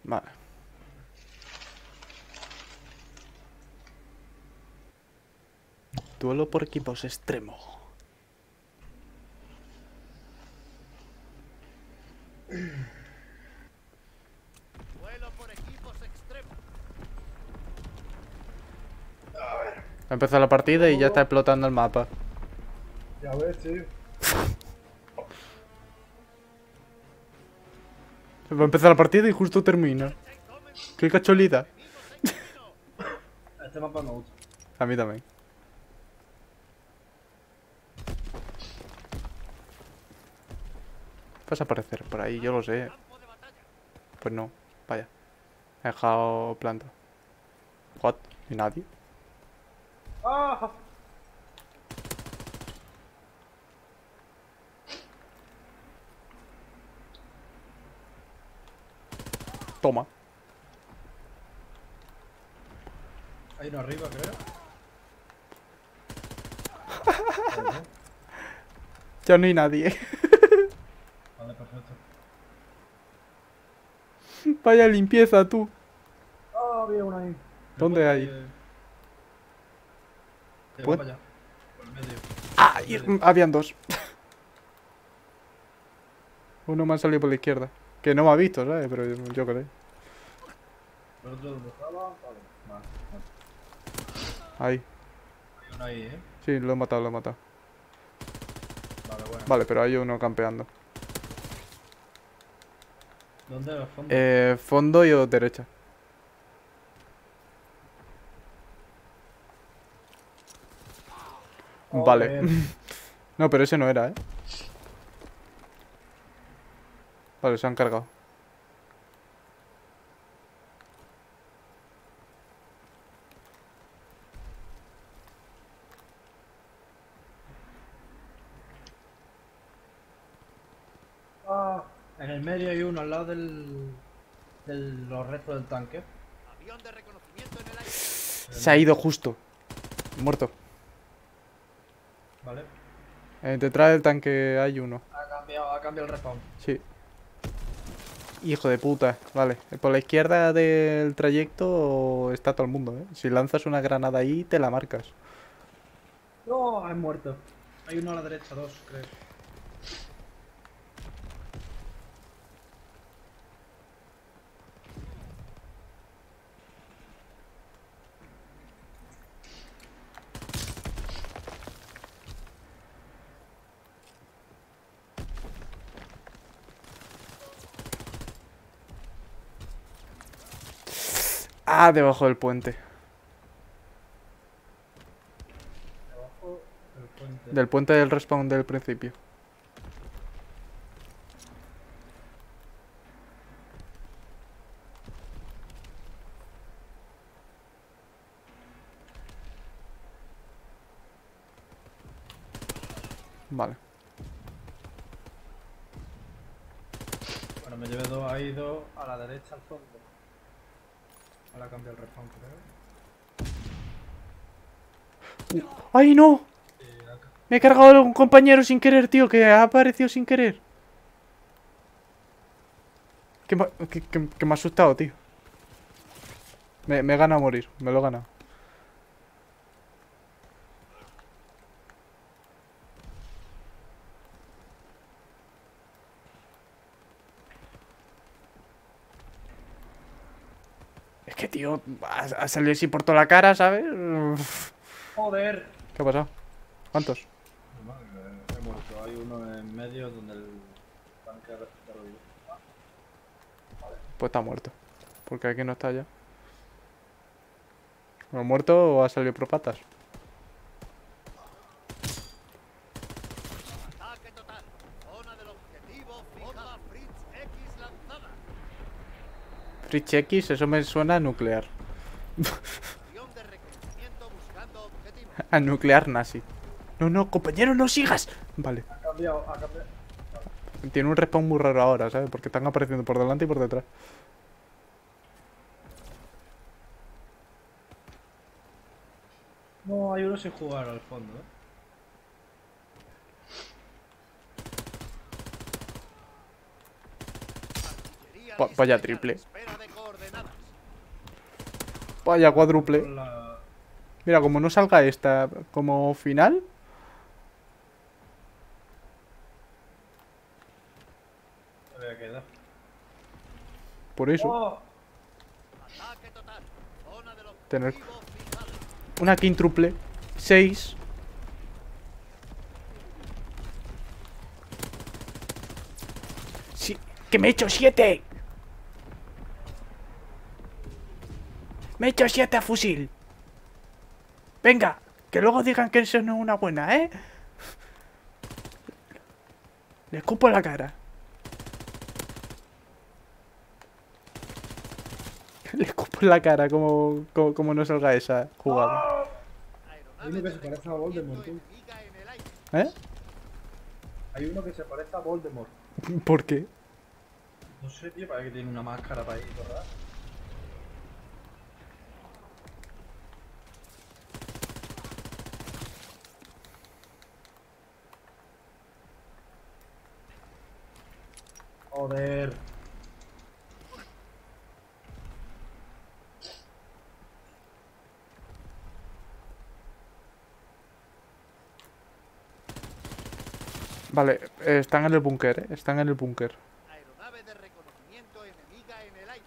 Vale. Duelo por equipos extremo. Duelo por equipos extremos. Ha empezado la partida y ya está explotando el mapa. Ya ves, tío. Va a empezar la partida y justo termina. Qué casualidad. Este mapa me gusta. A mí también. Vas a aparecer por ahí, yo lo sé. Campo de batalla. Pues no, vaya. He dejado planta. What? ¿Y nadie? ¡Ah! Toma. Hay uno arriba, creo. Ya no hay nadie. Vale, perfecto. Vaya limpieza tú. Ah, había uno ahí. ¿Dónde hay? Te ¿Puedo? va para allá. Por el medio. Ah, Por el y- medio. habían dos. Uno me ha salido por la izquierda. Que no me ha visto, ¿sabes? Pero yo creo. ¿El otro dónde estaba? Vale, vale. Ahí. Hay uno ahí, Sí, lo he matado, lo he matado. Vale, bueno. Vale, pero hay uno campeando. ¿Dónde? ¿Al fondo? Fondo y derecha. Vale. Joder. No, pero ese no era, ¿eh? Vale, se han cargado. Ah, en el medio hay uno al lado los restos del tanque. Avión de reconocimiento en el aire. Se ha ido justo. Muerto. Vale. Detrás del tanque hay uno. Ha cambiado el respawn. Sí. Hijo de puta. Vale. Por la izquierda del trayecto está todo el mundo, ¿eh? Si lanzas una granada ahí, te la marcas. No, es muerto. Hay uno a la derecha, dos, creo. Ah, debajo del puente. Debajo del puente. Del puente del respawn del principio. Vale. Bueno, me llevé dos, hay dos a la derecha al fondo. Ahora cambia el respawn, creo. ¡Ay, no! Acá. Me he cargado a un compañero sin querer, tío, que ha aparecido sin querer. Que me ha asustado, tío. Me he ganado a morir, me lo he ganado. Es que, tío, ha salido así por toda la cara, ¿sabes? ¡Joder! ¿Qué ha pasado? ¿Cuántos? He muerto. Hay uno en medio donde el tanque ha revivido. Pues está muerto. Porque aquí no está ya. ¿O ha muerto o ha salido por patas? Ataque total. Zona del objetivo fijada. Fritz X lanzada. Fritz X, eso me suena a nuclear. Avión de reconocimiento buscando objetivo. A nuclear nazi. No, no, compañero, no sigas. Vale. Ha cambiado, ha cambiado. Tiene un respawn muy raro ahora, ¿sabes? Porque están apareciendo por delante y por detrás. No, hay uno sin jugar al fondo, Artillería Vaya lista y a la triple. espera de Vaya, cuádruple. Con la... Mira, como no salga esta como final. Me voy a quedar. Por eso. ¡Oh! Ataque total. Zona del Tener objetivo fijada. una quíntuple. 6. Sí, que me he hecho 7. Me he hecho 7 a fusil. Venga, que luego digan que eso no es una buena, ¿eh? Le escupo en la cara. Le escupo en la cara como no salga esa jugada. Hay uno que se parece a Voldemort, tú. Enemiga en el aire. ¿Eh? Hay uno que se parece a Voldemort. ¿Por qué? No sé, tío, parece que tiene una máscara para ahí, ¿verdad? Joder. Vale, están en el búnker, ¿eh? Están en el búnker. Aeronave de reconocimiento enemiga en el aire.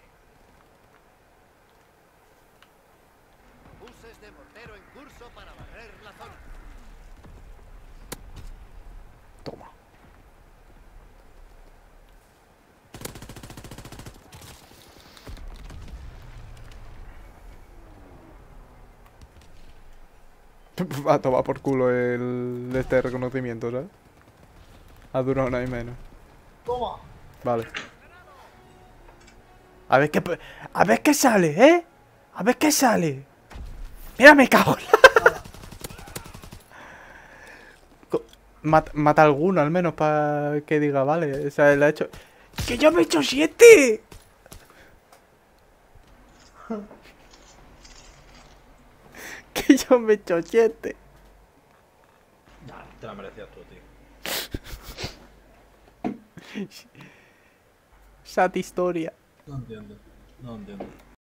Buses de mortero en curso para barrer la zona. Toma. Va a tomar por culo este reconocimiento, ¿sabes? Ha durado una y menos. ¡Toma! Vale. A ver qué sale, ¿eh? A ver qué sale. Mira, me cago en la... Mata a alguno al menos para que diga, vale. O sea, le ha hecho... ¡Que yo me he hecho 7! Que yo me he hecho 7. Nah, te la merecías tú, tío. Sat historia. No entiendo. No entiendo.